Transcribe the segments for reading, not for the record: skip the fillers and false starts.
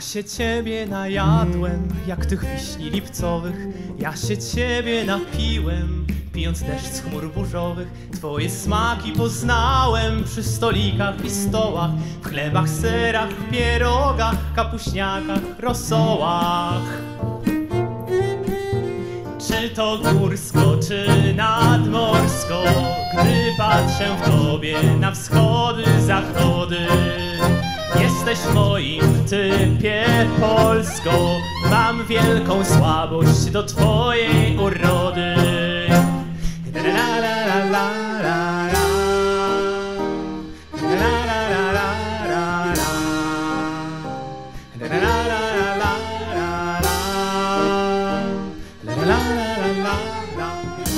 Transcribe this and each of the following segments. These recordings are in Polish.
się ciebie najadłem, jak tych wiśni lipcowych. Ja się ciebie napiłem, pijąc deszcz z chmur burzowych. Twoje smaki poznałem przy stolikach i stołach, w chlebach, serach, pierogach, kapuśniakach, rosołach. Czy to górsko, czy nadmorsko, gdy patrzę w tobie na wschody, zachody. Jesteś moim typie Polsko, mam wielką słabość do twojej urody. La, la, la, la, la, la. La, la, la, la, la, la. La, la, la, la, la, la. La, la, la, la, la.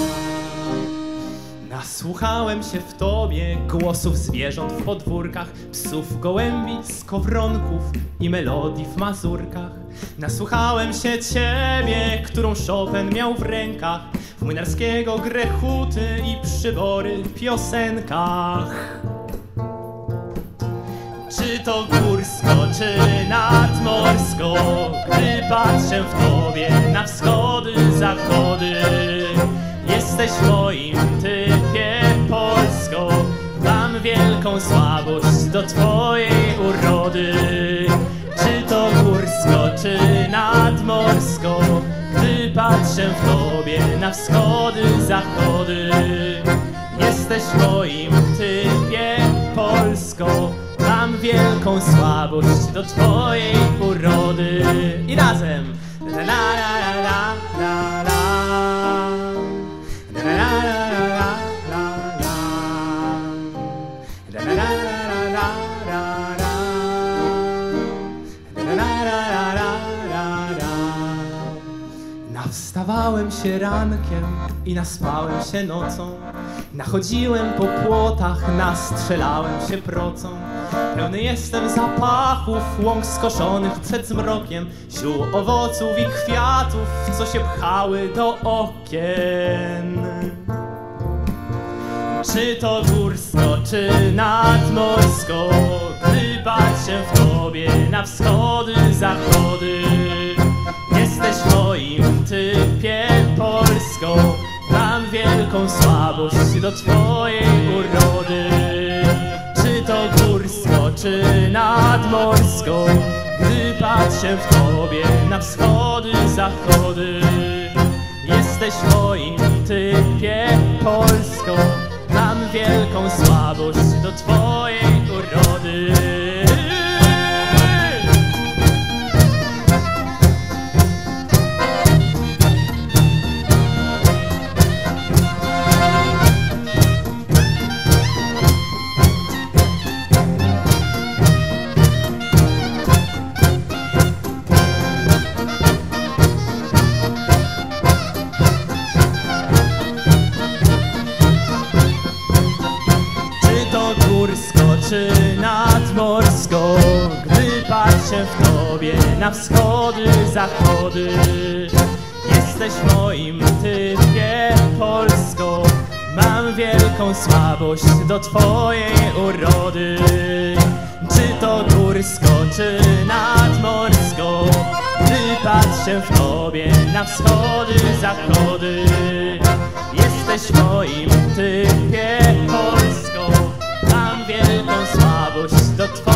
Nasłuchałem się w tobie głosów zwierząt w podwórkach, psów, gołębi, skowronków i melodii w mazurkach. Nasłuchałem się ciebie, którą Chopin miał w rękach, w młynarskiego grechuty i przybory w piosenkach. Czy to górsko, czy nadmorsko, gdy patrzę w tobie na wschody, zachody. Jesteś w moim typie Polsko, mam wielką słabość do twojej urody. Czy to górsko, czy nadmorsko, gdy patrzę w tobie na wschody, zachody. Jesteś w moim typie Polsko, mam wielką słabość do twojej urody. I razem! La, la, la, la, la, la. Nawstawałem się rankiem i naspałem się nocą. Nachodziłem po płotach, nastrzelałem się procą. Pełny jestem zapachów łąk skoszonych przed zmrokiem, ziół, owoców i kwiatów, co się pchały do okien. Czy to górsko, czy nadmorsko, gdy patrzę w tobie na wschody, zachody. Jesteś w moim typie Polsko, mam wielką słabość do twojej urody. Czy to górsko, czy nadmorsko, gdy patrzę w tobie na wschody, zachody. Jesteś w moim typie Polsko, mam wielką słabość do twojej urody. Czy nadmorsko, gdy patrzę w tobie na wschody, zachody. Jesteś w moim typie Polsko, mam wielką słabość do twojej urody. Czy to górsko, czy nadmorsko, gdy patrzę w tobie na wschody, zachody. Jesteś w moim typie Polsko, mam wielką słabość do twojej